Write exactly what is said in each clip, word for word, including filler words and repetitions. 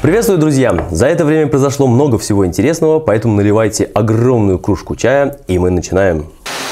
Приветствую, друзья! За это время произошло много всего интересного, поэтому наливайте огромную кружку чая, и мы начинаем.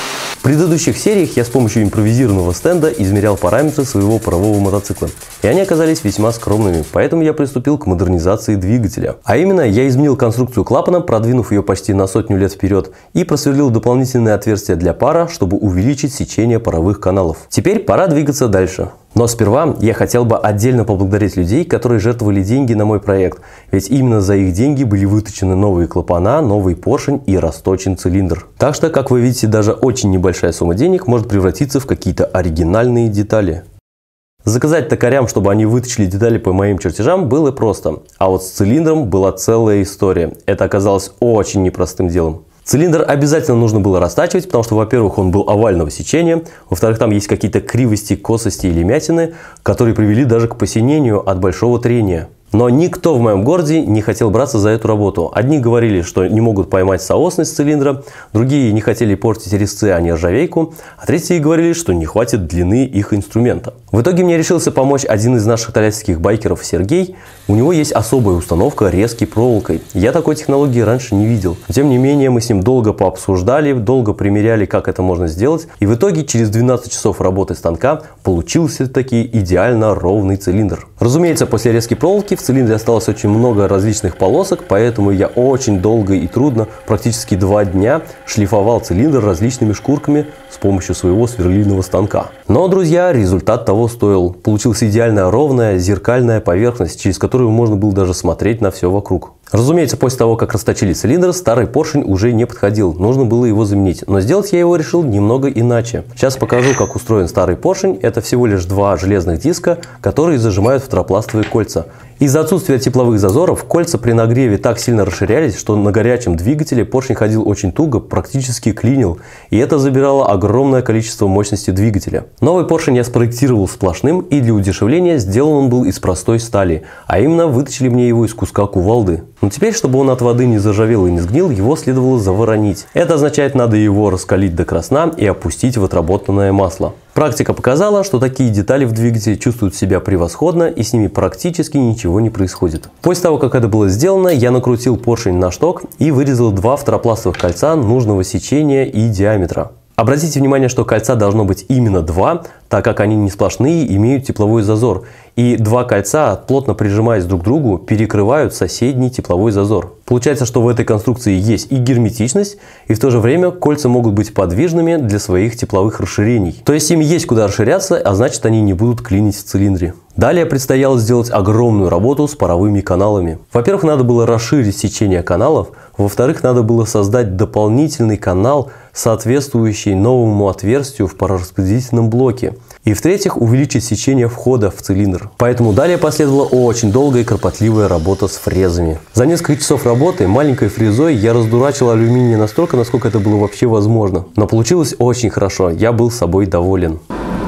В предыдущих сериях я с помощью импровизированного стенда измерял параметры своего парового мотоцикла, и они оказались весьма скромными, поэтому я приступил к модернизации двигателя. А именно, я изменил конструкцию клапана, продвинув ее почти на сотню лет вперед, и просверлил дополнительные отверстия для пара, чтобы увеличить сечение паровых каналов. Теперь пора двигаться дальше. Но сперва я хотел бы отдельно поблагодарить людей, которые жертвовали деньги на мой проект, ведь именно за их деньги были выточены новые клапана, новый поршень и расточен цилиндр. Так что, как вы видите, даже очень небольшая сумма денег может превратиться в какие-то оригинальные детали. Заказать токарям, чтобы они выточили детали по моим чертежам, было просто, а вот с цилиндром была целая история. Это оказалось очень непростым делом. Цилиндр обязательно нужно было растачивать, потому что, во-первых, он был овального сечения, во-вторых, там есть какие-то кривости, косости или мятины, которые привели даже к посинению от большого трения. Но никто в моем городе не хотел браться за эту работу. Одни говорили, что не могут поймать соосность цилиндра, другие не хотели портить резцы, а не ржавейку, а третьи говорили, что не хватит длины их инструмента. В итоге мне решился помочь один из наших тольяттинских байкеров, Сергей. У него есть особая установка резки проволокой. Я такой технологии раньше не видел. Но, тем не менее, мы с ним долго пообсуждали, долго примеряли, как это можно сделать. И в итоге через двенадцать часов работы станка получился таки идеально ровный цилиндр. Разумеется, после резки проволоки в цилиндре осталось очень много различных полосок, поэтому я очень долго и трудно, практически два дня, шлифовал цилиндр различными шкурками с помощью своего сверлильного станка. Но, друзья, результат того стоил. Получилась идеально ровная зеркальная поверхность, через которую можно было даже смотреть на все вокруг. Разумеется, после того, как расточили цилиндр, старый поршень уже не подходил, нужно было его заменить. Но сделать я его решил немного иначе. Сейчас покажу, как устроен старый поршень. Это всего лишь два железных диска, которые зажимают в торопластовые кольца. Из-за отсутствия тепловых зазоров кольца при нагреве так сильно расширялись, что на горячем двигателе поршень ходил очень туго, практически клинил, и это забирало огромное количество мощности двигателя. Новый поршень я спроектировал сплошным, и для удешевления сделан он был из простой стали, а именно выточили мне его из куска кувалды. Но теперь, чтобы он от воды не заржавел и не сгнил, его следовало заворонить. Это означает, надо его раскалить до красна и опустить в отработанное масло. Практика показала, что такие детали в двигателе чувствуют себя превосходно, и с ними практически ничего не происходит. После того, как это было сделано, я накрутил поршень на шток и вырезал два второпластовых кольца нужного сечения и диаметра. Обратите внимание, что кольца должно быть именно два, так как они не сплошные, имеют тепловой зазор. И два кольца, плотно прижимаясь друг к другу, перекрывают соседний тепловой зазор. Получается, что в этой конструкции есть и герметичность, и в то же время кольца могут быть подвижными для своих тепловых расширений. То есть им есть куда расширяться, а значит, они не будут клинить в цилиндре. Далее предстояло сделать огромную работу с паровыми каналами. Во-первых, надо было расширить сечение каналов, во-вторых, надо было создать дополнительный канал, соответствующий новому отверстию в парораспределительном блоке. И в-третьих, увеличить сечение входа в цилиндр. Поэтому далее последовала очень долгая и кропотливая работа с фрезами. За несколько часов работы маленькой фрезой я раздурачил алюминий настолько, насколько это было вообще возможно. Но получилось очень хорошо, я был собой доволен.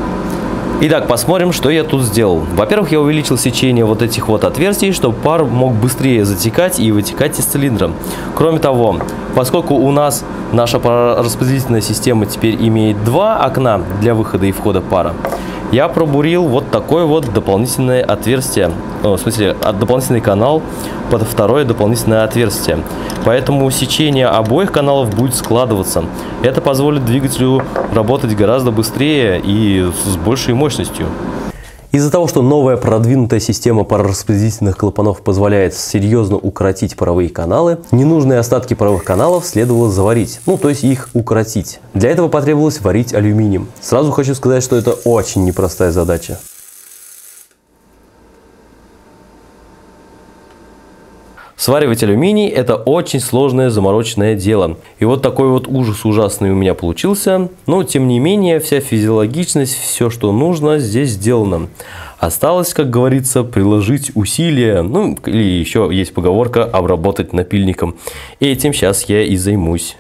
Итак, посмотрим, что я тут сделал. Во-первых, я увеличил сечение вот этих вот отверстий, чтобы пар мог быстрее затекать и вытекать из цилиндра. Кроме того, поскольку у нас наша парораспределительная система теперь имеет два окна для выхода и входа пара, я пробурил вот такое вот дополнительное отверстие, в смысле, дополнительный канал под второе дополнительное отверстие. Поэтому сечение обоих каналов будет складываться. Это позволит двигателю работать гораздо быстрее и с большей мощностью. Из-за того, что новая продвинутая система парораспределительных клапанов позволяет серьезно укоротить паровые каналы, ненужные остатки паровых каналов следовало заварить, ну то есть их укоротить. Для этого потребовалось варить алюминием. Сразу хочу сказать, что это очень непростая задача. Сваривать алюминий – это очень сложное замороченное дело. И вот такой вот ужас ужасный у меня получился. Но, тем не менее, вся физиологичность, все, что нужно, здесь сделано. Осталось, как говорится, приложить усилия. Ну, или еще есть поговорка «обработать напильником». И этим сейчас я и займусь.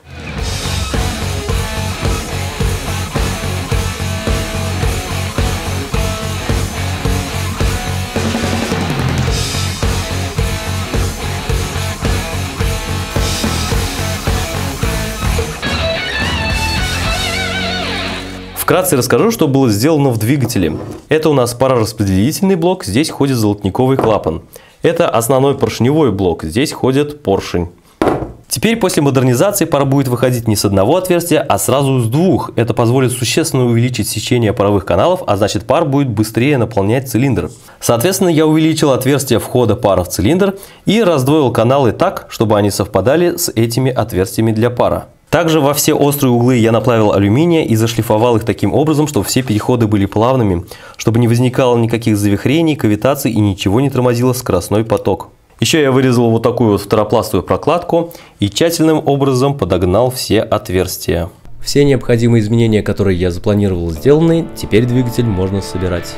Вкратце расскажу, что было сделано в двигателе. Это у нас парораспределительный блок, здесь ходит золотниковый клапан. Это основной поршневой блок, здесь ходит поршень. Теперь после модернизации пар будет выходить не с одного отверстия, а сразу с двух. Это позволит существенно увеличить сечение паровых каналов, а значит пар будет быстрее наполнять цилиндр. Соответственно, я увеличил отверстие входа пара в цилиндр и раздвоил каналы так, чтобы они совпадали с этими отверстиями для пара. Также во все острые углы я наплавил алюминия и зашлифовал их таким образом, чтобы все переходы были плавными, чтобы не возникало никаких завихрений, кавитаций и ничего не тормозило скоростной поток. Еще я вырезал вот такую вот второпластовую прокладку и тщательным образом подогнал все отверстия. Все необходимые изменения, которые я запланировал, сделаны, теперь двигатель можно собирать.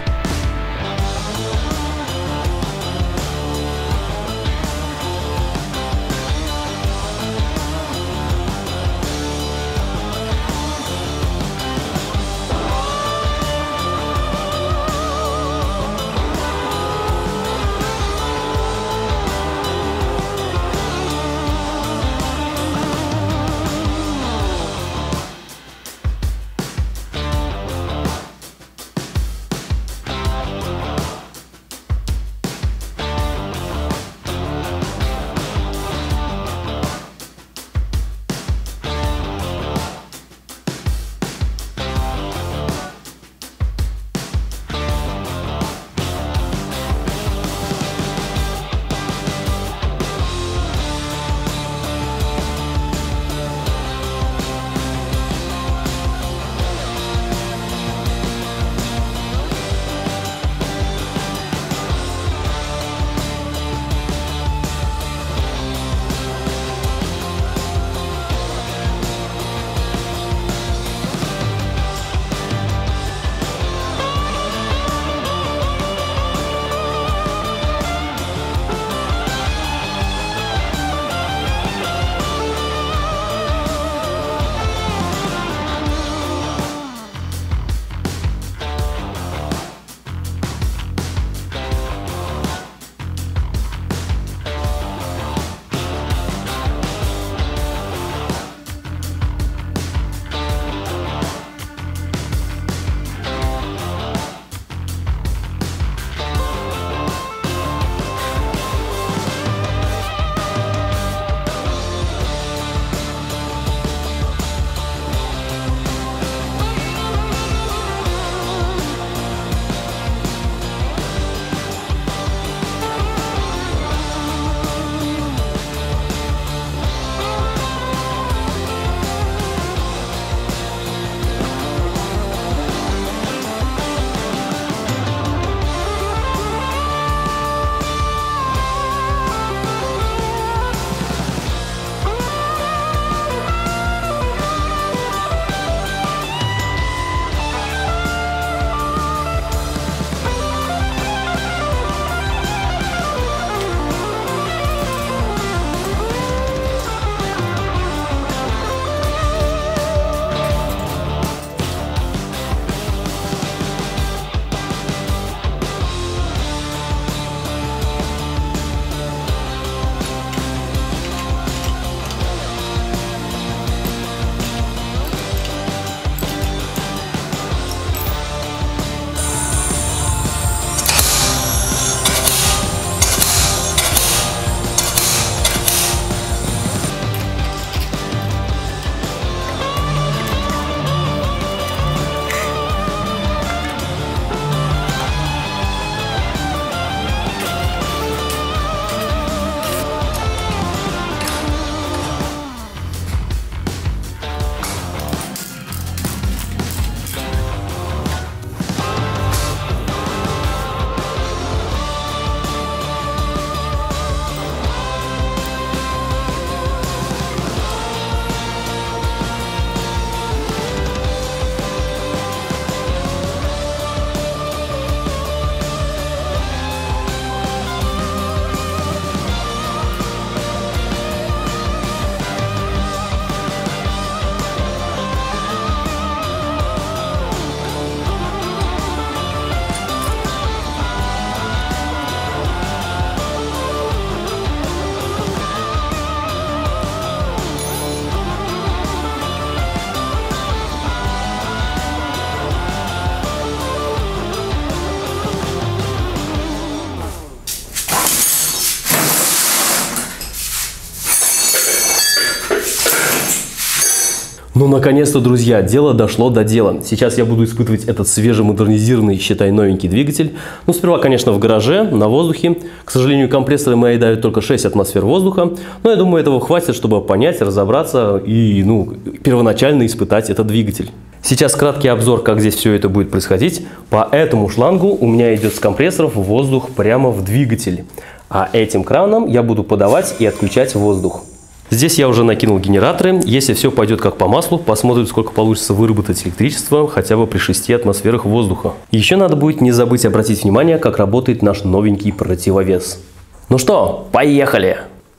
Ну, наконец-то, друзья, дело дошло до дела. Сейчас я буду испытывать этот свежемодернизированный, считай, новенький двигатель. Ну, сперва, конечно, в гараже, на воздухе. К сожалению, компрессоры мои дают только шесть атмосфер воздуха. Но я думаю, этого хватит, чтобы понять, разобраться и, ну, первоначально испытать этот двигатель. Сейчас краткий обзор, как здесь все это будет происходить. По этому шлангу у меня идет с компрессоров воздух прямо в двигатель. А этим краном я буду подавать и отключать воздух. Здесь я уже накинул генераторы. Если все пойдет как по маслу, посмотрим, сколько получится выработать электричество хотя бы при шести атмосферах воздуха. Еще надо будет не забыть обратить внимание, как работает наш новенький противовес. Ну что, поехали!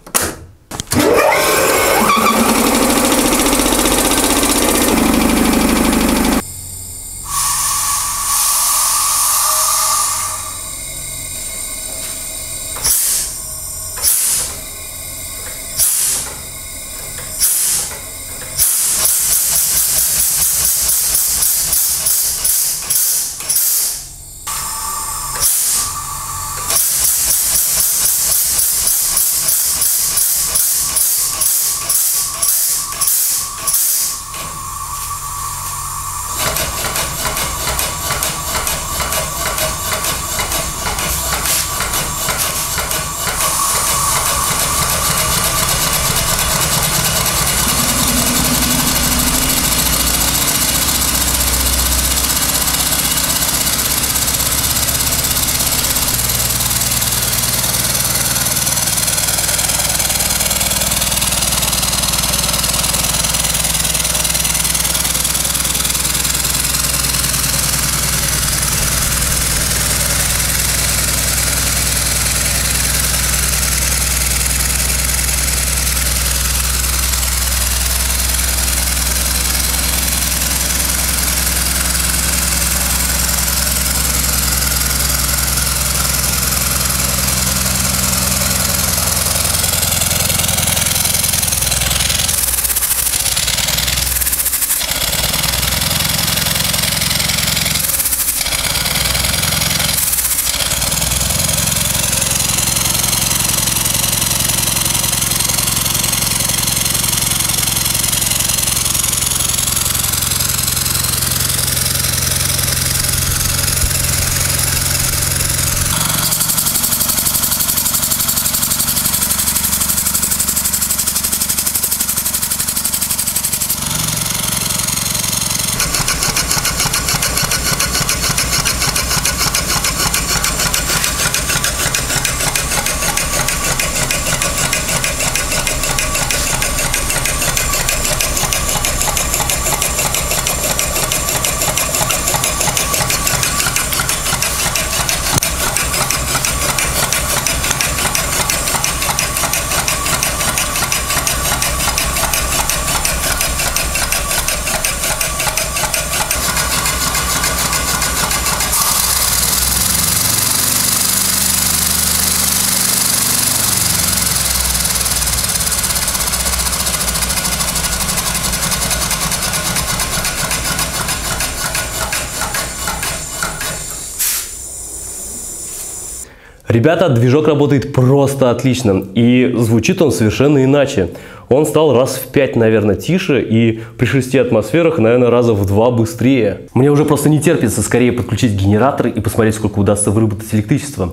Ребята, движок работает просто отлично, и звучит он совершенно иначе. Он стал раз в пять, наверное, тише, и при шести атмосферах, наверное, раза в два быстрее. Мне уже просто не терпится скорее подключить генераторы и посмотреть, сколько удастся выработать электричества.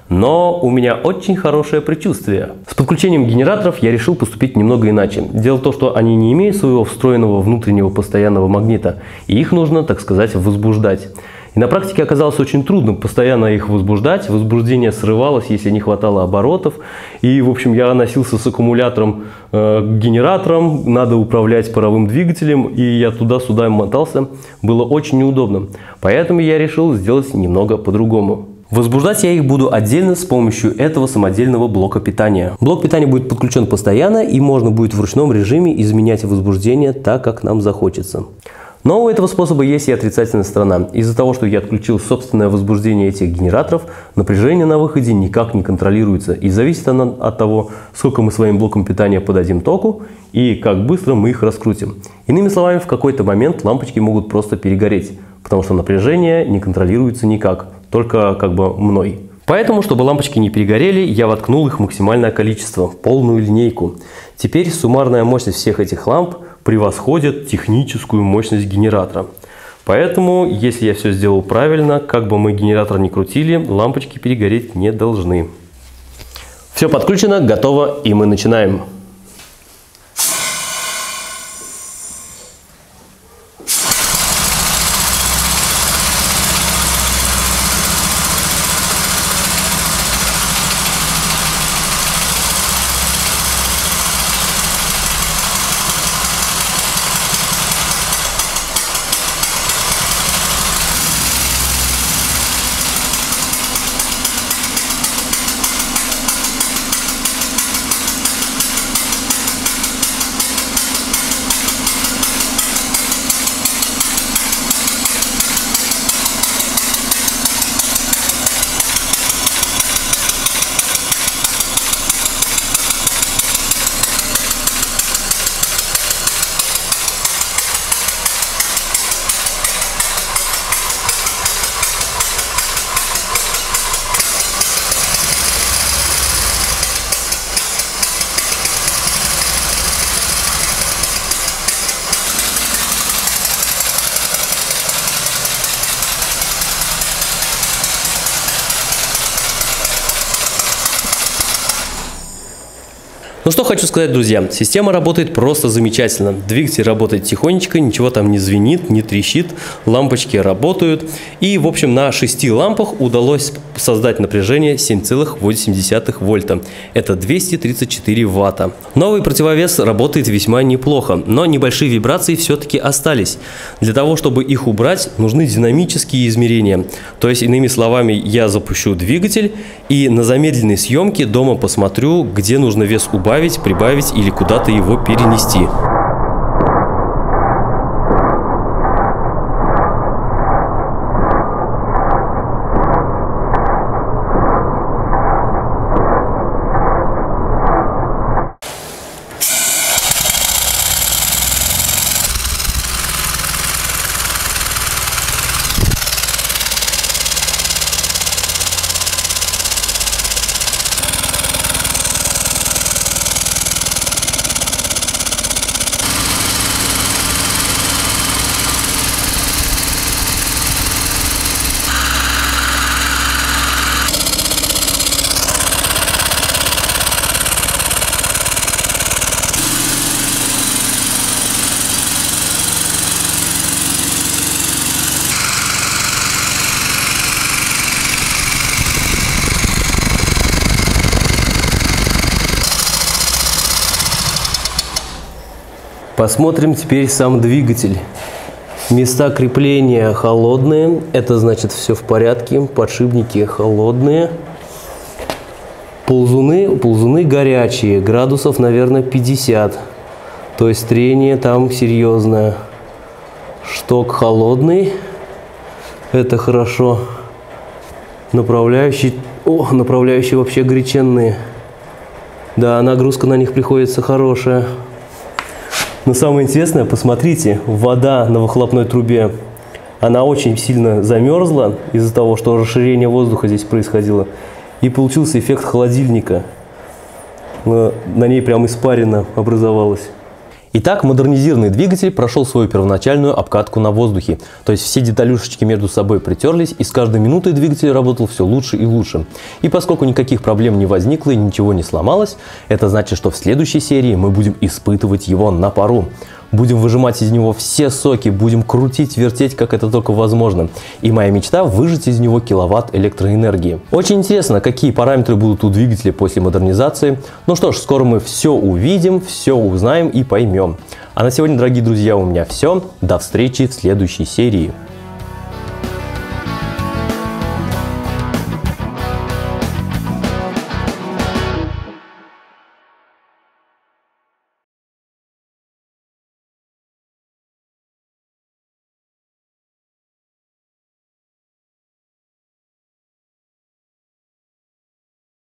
Но у меня очень хорошее предчувствие. С подключением генераторов я решил поступить немного иначе. Дело в том, что они не имеют своего встроенного внутреннего постоянного магнита, и их нужно, так сказать, возбуждать. И на практике оказалось очень трудно постоянно их возбуждать. Возбуждение срывалось, если не хватало оборотов. И, в общем, я носился с аккумулятором э, к генераторам. Надо управлять паровым двигателем. И я туда-сюда мотался. Было очень неудобно. Поэтому я решил сделать немного по-другому. Возбуждать я их буду отдельно с помощью этого самодельного блока питания. Блок питания будет подключен постоянно, и можно будет в ручном режиме изменять возбуждение так, как нам захочется. Но у этого способа есть и отрицательная сторона. Из-за того, что я отключил собственное возбуждение этих генераторов, напряжение на выходе никак не контролируется. И зависит оно от того, сколько мы своим блоком питания подадим току и как быстро мы их раскрутим. Иными словами, в какой-то момент лампочки могут просто перегореть, потому что напряжение не контролируется никак, только как бы мной. Поэтому, чтобы лампочки не перегорели, я воткнул их в максимальное количество, полную линейку. Теперь суммарная мощность всех этих ламп превосходят техническую мощность генератора. Поэтому, если я все сделал правильно, как бы мы генератор ни крутили, лампочки перегореть не должны. Все подключено, готово, и мы начинаем. Ну что хочу сказать, друзья, система работает просто замечательно. Двигатель работает тихонечко, ничего там не звенит, не трещит, лампочки работают. И, в общем, на шести лампах удалось создать напряжение семь целых восемь десятых вольта. Это двести тридцать четыре ватта. Новый противовес работает весьма неплохо, но небольшие вибрации все-таки остались. Для того, чтобы их убрать, нужны динамические измерения. То есть, иными словами, я запущу двигатель и на замедленной съемке дома посмотрю, где нужно вес убавить, прибавить или куда-то его перенести. Посмотрим теперь сам двигатель. Места крепления холодные, это значит все в порядке, подшипники холодные. Ползуны, ползуны горячие, градусов, наверное, пятьдесят. То есть трение там серьезное. Шток холодный, это хорошо. Направляющие, о, направляющие вообще горяченные. Да, нагрузка на них приходится хорошая. Но самое интересное, посмотрите, вода на выхлопной трубе, она очень сильно замерзла из-за того, что расширение воздуха здесь происходило. И получился эффект холодильника. На ней прям испарина образовалась. Итак, модернизированный двигатель прошел свою первоначальную обкатку на воздухе. То есть все деталюшечки между собой притерлись, и с каждой минутой двигатель работал все лучше и лучше. И поскольку никаких проблем не возникло и ничего не сломалось, это значит, что в следующей серии мы будем испытывать его на пару. Будем выжимать из него все соки, будем крутить, вертеть, как это только возможно. И моя мечта — выжать из него киловатт электроэнергии. Очень интересно, какие параметры будут у двигателя после модернизации. Ну что ж, скоро мы все увидим, все узнаем и поймем. А на сегодня, дорогие друзья, у меня все. До встречи в следующей серии.